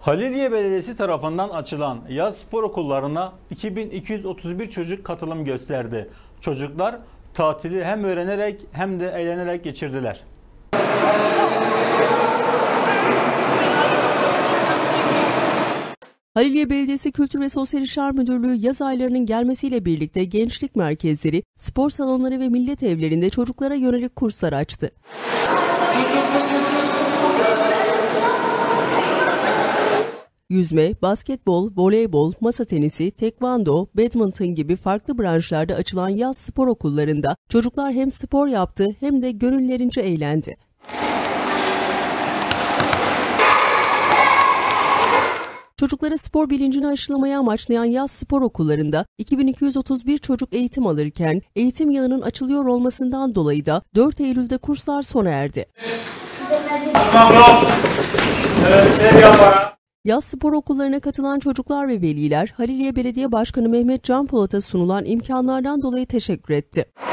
Haliliye Belediyesi tarafından açılan yaz spor okullarına 2231 çocuk katılım gösterdi. Çocuklar tatili hem öğrenerek hem de eğlenerek geçirdiler. Haliliye Belediyesi Kültür ve Sosyal İşler Müdürlüğü yaz aylarının gelmesiyle birlikte gençlik merkezleri, spor salonları ve millet evlerinde çocuklara yönelik kurslar açtı. Yüzme, basketbol, voleybol, masa tenisi, tekvando, badminton gibi farklı branşlarda açılan yaz spor okullarında çocuklar hem spor yaptı hem de gönüllerince eğlendi. Çocuklara spor bilincini aşılamaya amaçlayan yaz spor okullarında 2231 çocuk eğitim alırken eğitim yılının açılıyor olmasından dolayı da 4 Eylül'de kurslar sona erdi. Yaz spor okullarına katılan çocuklar ve veliler Haliliye Belediye Başkanı Mehmet Can Polat'a sunulan imkanlardan dolayı teşekkür etti.